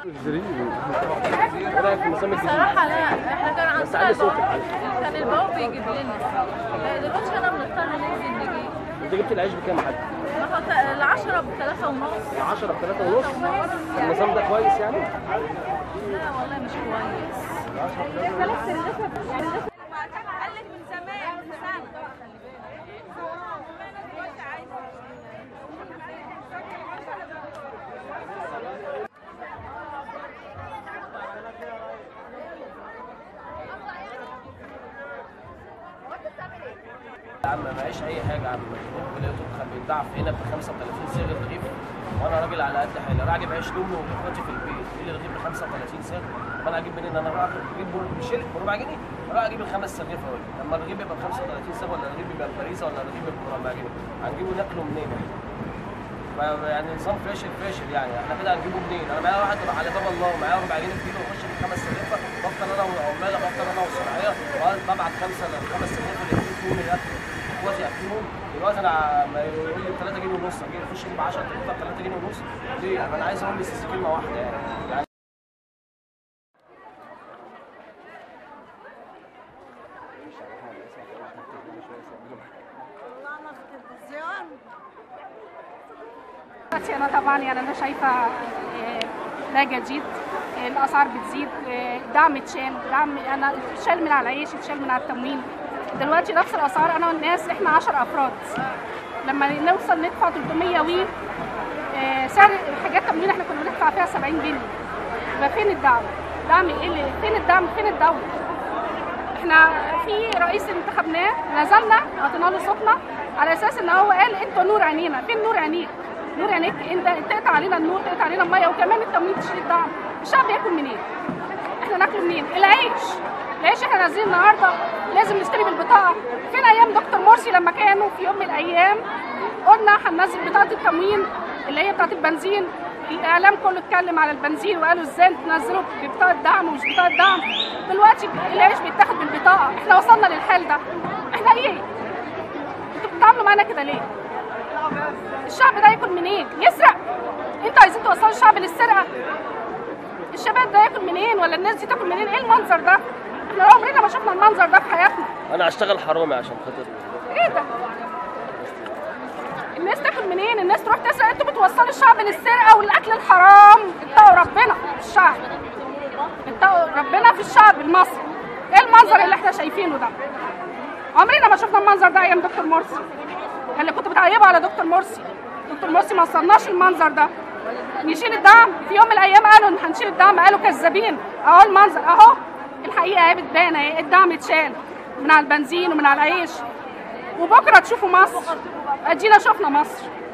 ايه رايك في النظام الجديد؟ بصراحة لا، احنا كان عندنا كان البواب بيجيب لنا، دلوقتي احنا بنضطر ننزل نجيب. انت جبت العيش بكام يا حاج؟ ال10 ب3.5. 10 ب3.5. النظام ده كويس يعني؟ لا والله مش كويس. قلت من زمان من سنة. يا عم معيش اي حاجه يا عم، لقيته كان بيتباع في هنا ب 35 صاغ رغيف، وانا راجل على قد حالي، راح اجيب عيش لامي واخواتي في البيت، ايه اللي رغيف ب 35 صاغ؟ فانا اجيب منين؟ انا رايح اجيب بشيل بربع جنيه، اروح اجيب الخمس رغيف اهو، لما الرغيف يبقى ب 35 صاغ ولا الرغيف يبقى بباريزه ولا الرغيف يبقى بربع جنيه، هنجيبه ناكله منين؟ يعني نظام فاشل يعني، احنا كده هنجيبه منين؟ انا معايا واحد على باب الله ومعايا ربع جنيه في ايده واخش بالخمس رغيفه، بفطر انا والعماله، بفطر انا والصناعيه، وببعت خمس رغيف اللي يكونوا ياكلوا اخواتي ياكلوهم. دلوقتي انا يقول لي 3 جنيه ونص، اجي اخش اجيب 10 رغيفه ب 3 جنيه ونص، ليه؟ انا عايز اقول بس كلمه واحده يعني. انا طبعا يعني انا شايفه لا جديد، الاسعار بتزيد، دعم اتشال، دعم انا اتشال من على العيش، اتشال من على التموين. دلوقتي نفس الاسعار انا والناس، احنا 10 افراد لما نوصل ندفع 300 سعر حاجات تموين احنا كنا بندفع فيها 70 جنيه. يبقى فين الدعم؟ دعم ايه؟ فين الدعم؟ فين الدوله؟ احنا في رئيس انتخبناه نزلنا عطينا له صوتنا على اساس ان هو قال انتوا نور عينينا. فين نور عينيك؟ نور عينيك انت تقطع علينا النور، تقطع علينا الميه، وكمان التموين تشيل الدعم. الشعب ياكل منين؟ احنا ناكل منين؟ العيش احنا نازلين النهارده لازم نشتري بالبطاقه. فين ايام دكتور مرسي لما كانوا في يوم من الايام قلنا هننزل بطاقه التموين اللي هي بطاقه البنزين؟ الاعلام كله اتكلم على البنزين وقالوا ازاي تنزلوا ببطاقه دعم ومش بطاقه دعم. دلوقتي العيش بيتاخد بالبطاقه. احنا وصلنا للحال ده. احنا ايه؟ انتوا بتتعاملوا معانا كده ليه؟ الشعب ده ياكل منين؟ يسرق؟ انتوا عايزين توصلوا الشعب للسرقه؟ الشباب ده ياكل منين؟ ولا الناس دي تاكل منين؟ ايه المنظر ده؟ احنا عمرنا ما شفنا المنظر ده في حياتنا. انا هشتغل حرامي عشان خاطر ايه ده؟ الناس تاكل منين؟ الناس تروح تسرق. انتوا بتوصلوا الشعب للسرقه والاكل الحرام. اتقوا ربنا في الشعب، اتقوا ربنا في الشعب المصري. ايه المنظر اللي احنا شايفينه ده؟ عمرنا ما شفنا المنظر ده ايام دكتور مرسي اللي كنتوا بتعيبوا على دكتور مرسي. دكتور مرسي ما وصلناش المنظر ده. نشيل الدعم؟ في يوم من الايام قالوا ان هنشيل الدعم، قالوا كذابين. اهو المنظر اهو، الحقيقه اهي بتبان اهي، الدعم اتشال من على البنزين ومن على العيش، وبكره تشوفوا مصر. ادينا شفنا مصر.